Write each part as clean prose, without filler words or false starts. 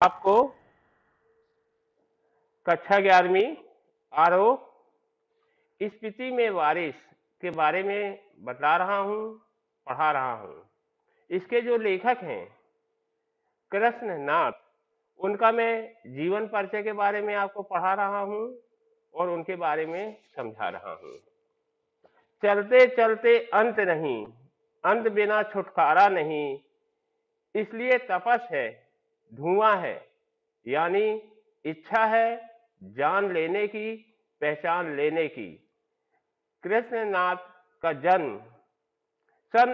आपको कक्षा 11वीं आरोह स्पीति में बारिश के बारे में बता रहा हूँ, पढ़ा रहा हूँ। इसके जो लेखक हैं कृष्णनाथ, उनका मैं जीवन परिचय के बारे में आपको पढ़ा रहा हूँ और उनके बारे में समझा रहा हूँ। चलते चलते अंत नहीं, अंत बिना छुटकारा नहीं, इसलिए तपस है, धुआं है, यानी इच्छा है जान लेने की, पहचान लेने की। कृष्णनाथ का जन्म सन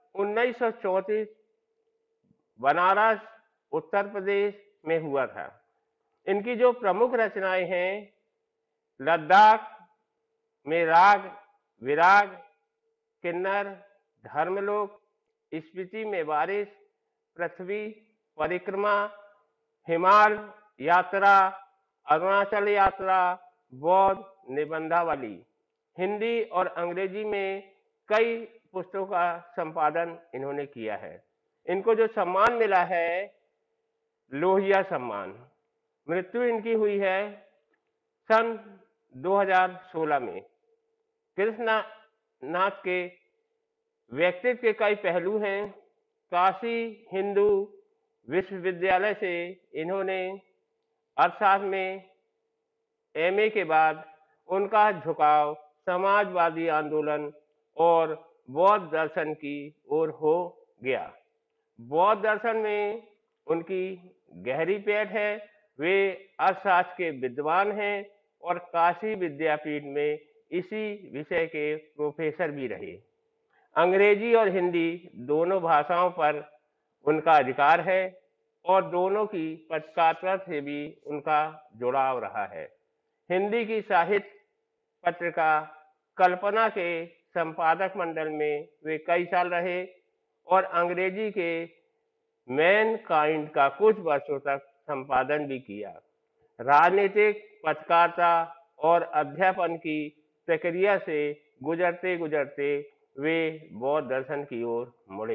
1934 बनारस उत्तर प्रदेश में हुआ था। इनकी जो प्रमुख रचनाएं हैं, लद्दाख में राग विराग, किन्नर, धर्मलोक, स्पीति में बारिश, पृथ्वी परिक्रमा, हिमाल यात्रा, अरुणाचल यात्रा, बौद्ध निबंधावली। हिंदी और अंग्रेजी में कई पुस्तकों का संपादन इन्होंने किया है। इनको जो सम्मान मिला है लोहिया सम्मान। मृत्यु इनकी हुई है सन 2016 में। कृष्णनाथ के व्यक्तित्व के कई पहलू हैं। काशी हिंदू विश्वविद्यालय से इन्होंने अर्थशास्त्र में एमए के बाद उनका झुकाव समाजवादी आंदोलन और बौद्ध दर्शन की ओर हो गया। बौद्ध दर्शन में उनकी गहरी पैठ है। वे अर्थशास्त्र के विद्वान हैं और काशी विद्यापीठ में इसी विषय के प्रोफेसर भी रहे। अंग्रेजी और हिंदी दोनों भाषाओं पर उनका अधिकार है और दोनों की पत्रकारिता से भी उनका जुड़ाव रहा है। हिंदी की साहित्य पत्रिका कल्पना के संपादक मंडल में वे कई साल रहे और अंग्रेजी के मैन काइंड का कुछ वर्षों तक संपादन भी किया। राजनीतिक पत्रकारिता और अध्यापन की प्रक्रिया से गुजरते गुजरते वे बौद्ध दर्शन की ओर मुड़े।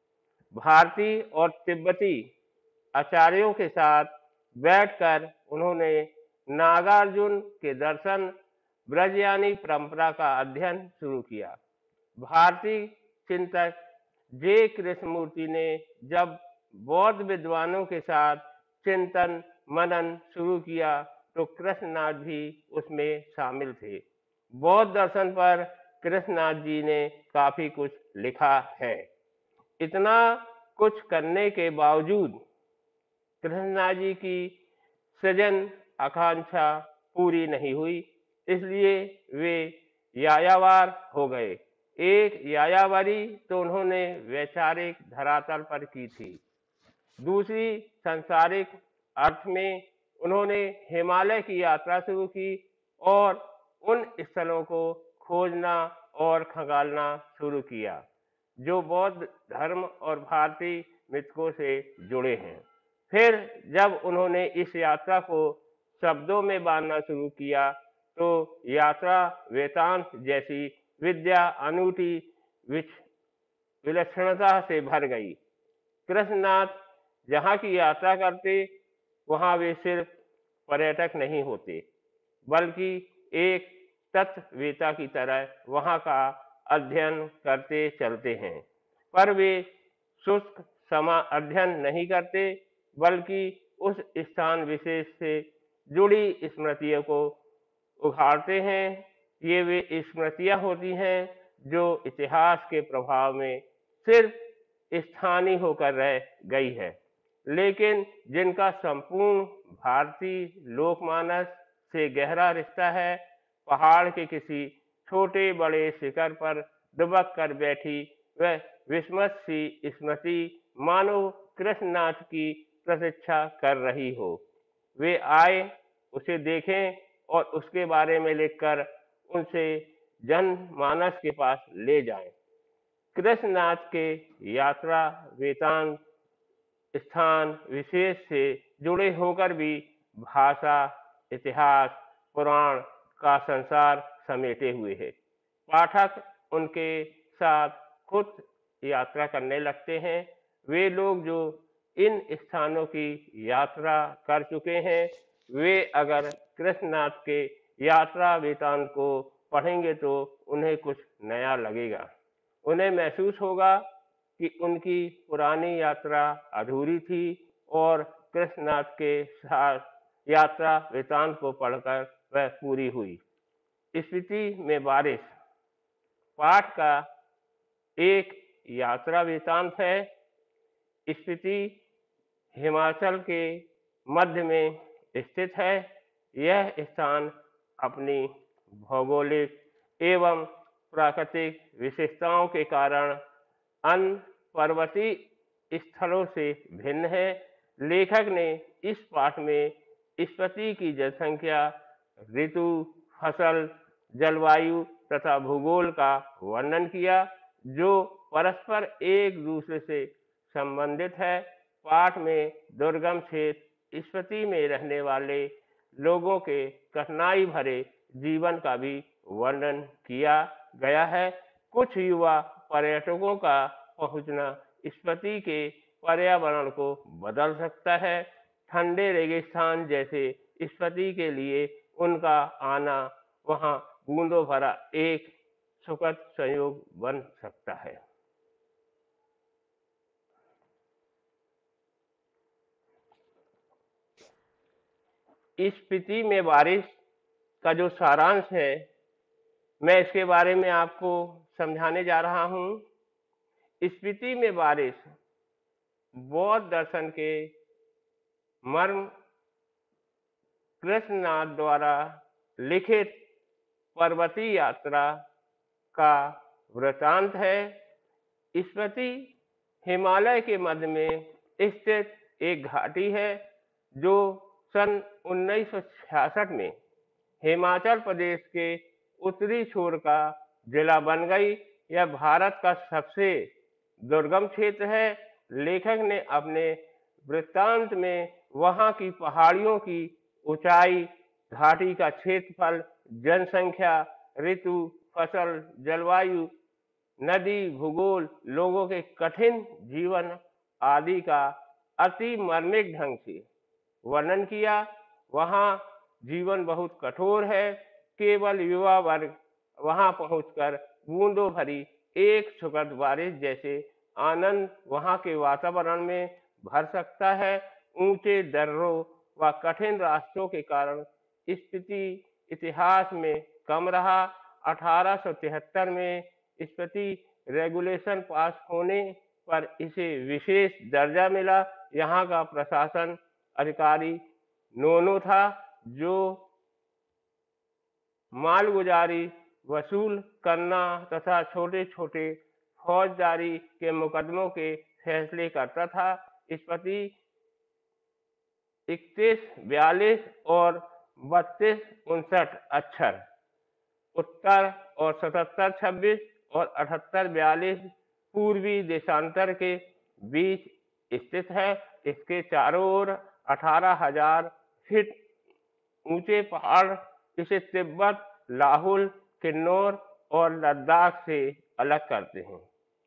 भारतीय और तिब्बती आचार्यों के साथ बैठकर उन्होंने नागार्जुन के दर्शन ब्रजयानी परंपरा का अध्ययन शुरू किया। भारतीय चिंतक जे कृष्णमूर्ति ने जब बौद्ध विद्वानों के साथ चिंतन मनन शुरू किया तो कृष्णनाथ भी उसमें शामिल थे। बौद्ध दर्शन पर कृष्णनाथ जी ने काफी कुछ लिखा है। इतना कुछ करने के बावजूद कृष्णनाथ जी की सृजन आकांक्षा पूरी नहीं हुई, इसलिए वे यायावर हो गए। एक यायावरी तो उन्होंने वैचारिक धरातल पर की थी, दूसरी सांसारिक अर्थ में उन्होंने हिमालय की यात्रा शुरू की और उन स्थलों को खोजना और खंगालना शुरू किया जो बौद्ध धर्म और भारतीय मिथकों से जुड़े हैं। फिर जब उन्होंने इस यात्रा को शब्दों में बांधना शुरू किया तो यात्रा वेदांत जैसी विद्या अनूठी विलक्षणता से भर गई। कृष्णनाथ जहाँ की यात्रा करते वहाँ वे सिर्फ पर्यटक नहीं होते बल्कि एक तत्ववेता की तरह वहाँ का अध्ययन करते चलते हैं। पर वे शुष्क समा अध्ययन नहीं करते बल्कि उस स्थान विशेष से जुड़ी स्मृतियों को उघाड़ते हैं। ये वे स्मृतियां होती हैं जो इतिहास के प्रभाव में सिर्फ स्थानीय होकर रह गई है, लेकिन जिनका संपूर्ण भारतीय लोकमानस से गहरा रिश्ता है। पहाड़ के किसी छोटे बड़े शिखर पर दुबक कर बैठी वह विस्मत सी स्मृति मानो कृष्णनाथ की प्रतीक्षा कर रही हो। वे आए, उसे देखें और उसके बारे में लिखकर उनसे जनमानस के पास ले जाएं। कृष्णनाथ के यात्रा वेदांत स्थान विशेष से जुड़े होकर भी भाषा इतिहास पुराण का संसार समेटे हुए है। पाठक उनके साथ खुद यात्रा करने लगते हैं। वे लोग जो इन स्थानों की यात्रा कर चुके हैं, वे अगर कृष्णनाथ के यात्रा वृतांत को पढ़ेंगे तो उन्हें कुछ नया लगेगा। उन्हें महसूस होगा कि उनकी पुरानी यात्रा अधूरी थी और कृष्णनाथ के साथ यात्रा वृतांत को पढ़कर वह पूरी हुई। स्पीति में बारिश पाठ का एक यात्रा वृतांत है। स्पीति हिमाचल के मध्य में स्थित है। यह स्थान अपनी भौगोलिक एवं प्राकृतिक विशेषताओं के कारण अन्य पर्वतीय स्थलों से भिन्न है। लेखक ने इस पाठ में स्पीति की जनसंख्या, ऋतु, फसल, जलवायु तथा भूगोल का वर्णन किया, जो परस्पर एक दूसरे से संबंधित है। पाठ में दुर्गम क्षेत्र स्पीति में रहने वाले लोगों के कठिनाई भरे जीवन का भी वर्णन किया गया है। कुछ युवा पर्यटकों का पहुंचना स्पीति के पर्यावरण को बदल सकता है। ठंडे रेगिस्तान जैसे स्पीति के लिए उनका आना वहां बूंदों भरा एक सुखद संयोग बन सकता है। स्पीति में बारिश का जो सारांश है, मैं इसके बारे में आपको समझाने जा रहा हूं। स्पीति में बारिश बौद्ध दर्शन के मर्म कृष्णनाथ द्वारा लिखित पर्वतीय यात्रा का वृतांत है। स्पीति हिमालय के मध्य में स्थित एक घाटी है जो सन 1966 में हिमाचल प्रदेश के उत्तरी छोर का जिला बन गई। यह भारत का सबसे दुर्गम क्षेत्र है। लेखक ने अपने वृत्तांत में वहां की पहाड़ियों की ऊंचाई, घाटी का क्षेत्रफल, जनसंख्या, ऋतु, फसल, जलवायु, नदी, भूगोल, लोगों के कठिन जीवन आदि का अति मार्मिक ढंग से वर्णन किया। वहां जीवन बहुत कठोर है। केवल युवा वर्ग वहां पहुंचकर बूंदों भरी एक सुखद बारिश जैसे आनंद वहां के वातावरण में भर सकता है। ऊंचे दर्रों व कठिन रास्तों के कारण स्पीति इतिहास में कम रहा। 1873 में स्पीति रेगुलेशन पास होने पर इसे विशेष दर्जा मिला। यहाँ का प्रशासन अधिकारी नोनो था, जो मालगुजारी वसूल करना तथा छोटे छोटे फौजदारी के मुकदमों के फैसले करता था। स्पीति 3142 और 3259 अक्षर उत्तर और 7726 और 7842 पूर्वी देशांतर के बीच स्थित है। इसके चारों ओर 18,000 फीट ऊंचे पहाड़ इसे तिब्बत, लाहुल, किन्नौर और लद्दाख से अलग करते हैं।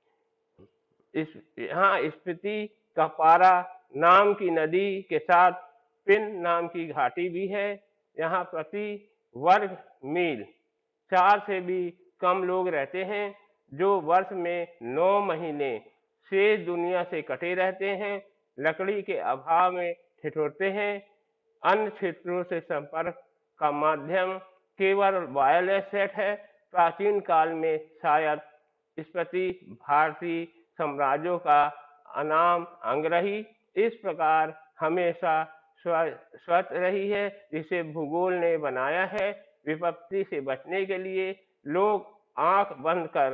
यहाँ स्पीति का पारा नाम की नदी के साथ पिन नाम की घाटी भी है। यहाँ प्रति वर्ग मील 4 से भी कम लोग रहते हैं, जो वर्ष में 9 महीने से दुनिया से कटे रहते हैं, लकड़ी के अभाव में ठिठुरते हैं। अन्य क्षेत्रों से संपर्क का माध्यम केवल वायरलेस सेट है। प्राचीन काल में शायद स्पीति भारतीय साम्राज्यों का अनाम अंग रही। इस प्रकार हमेशा स्वच्छ रही है, जिसे भूगोल ने बनाया है। विपत्ति से बचने के लिए लोग आंख बंद कर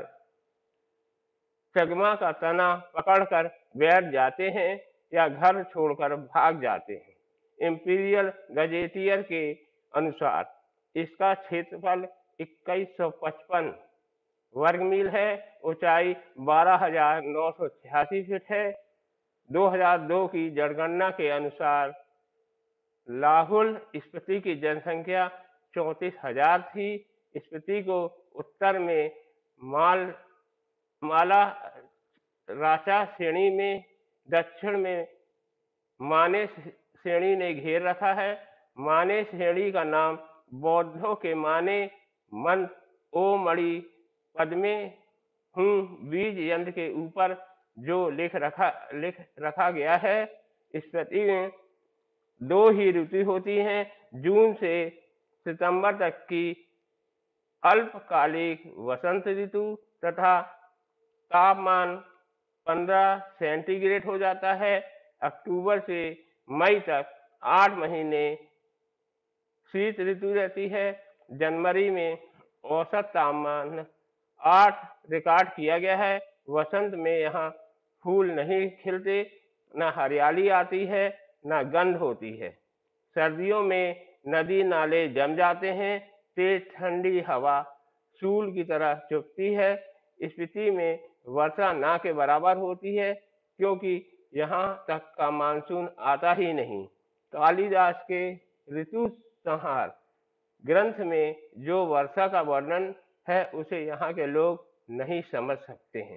चकमा का तना पकड़कर बैठ जाते हैं या घर छोड़कर भाग जाते हैं। इंपीरियल गजेटियर के अनुसार इसका क्षेत्रफल 2155 वर्ग मील है। ऊंचाई 12,986 फीट है। 2002 की जनगणना के अनुसार लाहुल स्पीति की जनसंख्या 34,000 थी। स्पीति को उत्तर में माला राचा श्रेणी में, दक्षिण में माने श्रेणी ने घेर रखा है। माने श्रेणी का नाम बौद्धों के माने मंत्र ओ मणि पद्मे हूँ बीज यंत्र के ऊपर जो लिख रखा गया है। इस प्रति में दो ही ऋतु होती हैं, जून से सितंबर तक की अल्पकालिक वसंत ऋतु तथा तापमान 15 सेंटीग्रेड हो जाता है। अक्टूबर से मई तक 8 महीने शीत ऋतु रहती है। जनवरी में औसत तापमान 8 रिकॉर्ड किया गया है। वसंत में यहाँ फूल नहीं खिलते, न हरियाली आती है, न गंध होती है। सर्दियों में नदी नाले जम जाते हैं, तेज ठंडी हवा सूल की तरह चुभती है। स्थिति में वर्षा ना के बराबर होती है, क्योंकि यहाँ तक का मानसून आता ही नहीं। कालिदास के ऋतु संहार ग्रंथ में जो वर्षा का वर्णन है उसे यहाँ के लोग नहीं समझ सकते हैं।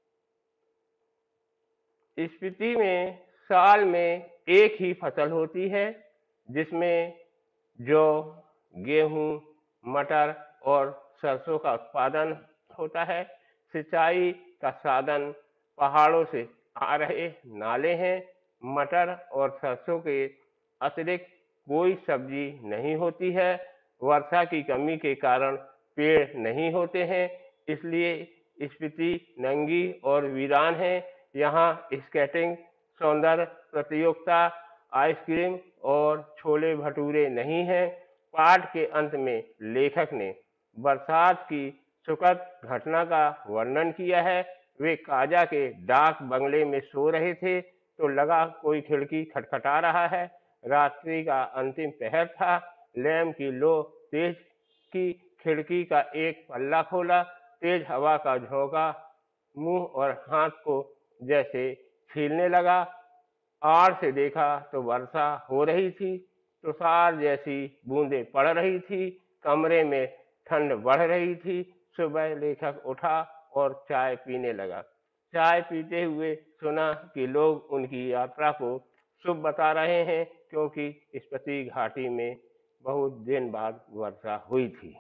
स्पीति में साल में एक ही फसल होती है, जिसमें जौ, गेहूं, मटर और सरसों का उत्पादन होता है। सिंचाई का साधन पहाड़ों से आ रहे नाले हैं। मटर और सरसों के अतिरिक्त कोई सब्जी नहीं होती है। वर्षा की कमी के कारण पेड़ नहीं होते हैं, इसलिए स्पीति नंगी और वीरान है। यहाँ स्केटिंग, सौंदर्य प्रतियोगिता, आइसक्रीम और छोले भटूरे नहीं है। पाठ के अंत में लेखक ने बरसात की सुखद घटना का वर्णन किया है। वे काजा के डाक बंगले में सो रहे थे तो लगा कोई खिड़की खटखटा रहा है। रात्रि का अंतिम पहर था। लैंप की लो तेज की, खिड़की का एक पल्ला खोला। तेज हवा का झोंका मुंह और हाथ को जैसे छीलने लगा। आड़ से देखा तो वर्षा हो रही थी। तुषार जैसी बूंदें पड़ रही थी। कमरे में ठंड बढ़ रही थी। सुबह लेखक उठा और चाय पीने लगा। चाय पीते हुए सुना कि लोग उनकी यात्रा को शुभ बता रहे हैं, क्योंकि स्पीति घाटी में बहुत दिन बाद वर्षा हुई थी।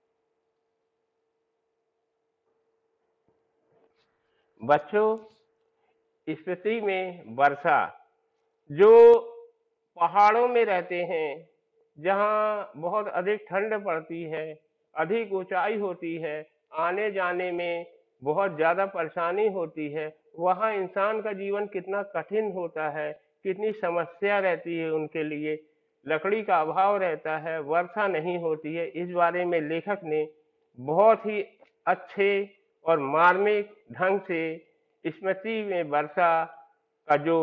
बच्चों, स्पीति में वर्षा जो पहाड़ों में रहते हैं, जहाँ बहुत अधिक ठंड पड़ती है, अधिक ऊंचाई होती है, आने जाने में बहुत ज़्यादा परेशानी होती है, वहाँ इंसान का जीवन कितना कठिन होता है, कितनी समस्या रहती है उनके लिए। लकड़ी का अभाव रहता है, वर्षा नहीं होती है। इस बारे में लेखक ने बहुत ही अच्छे और मार्मिक ढंग से स्मृति में वर्षा का जो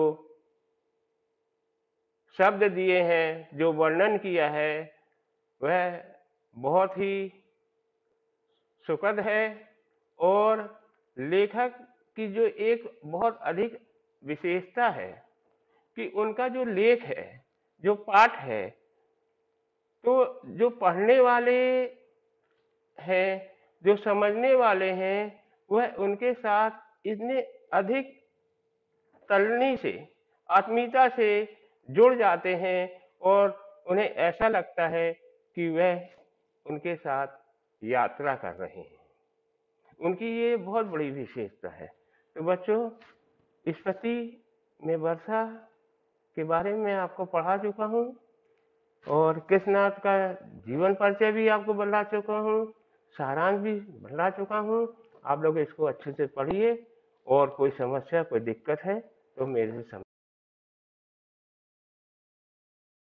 शब्द दिए हैं, जो वर्णन किया है, वह बहुत ही सुखद है। और लेखक की जो एक बहुत अधिक विशेषता है कि उनका जो लेख है, जो पाठ है, तो जो पढ़ने वाले हैं, जो समझने वाले हैं, वह उनके साथ इतने अधिक तल्लनी से, आत्मीयता से जुड़ जाते हैं और उन्हें ऐसा लगता है कि वह उनके साथ यात्रा कर रहे हैं। उनकी ये बहुत बड़ी विशेषता है। तो बच्चों, स्पीति में वर्षा के बारे में आपको पढ़ा चुका हूँ और कृष्णनाथ का जीवन परिचय भी आपको बता चुका हूँ, सारांश भी बता चुका हूँ। आप लोग इसको अच्छे से पढ़िए और कोई समस्या, कोई दिक्कत है तो मेरे से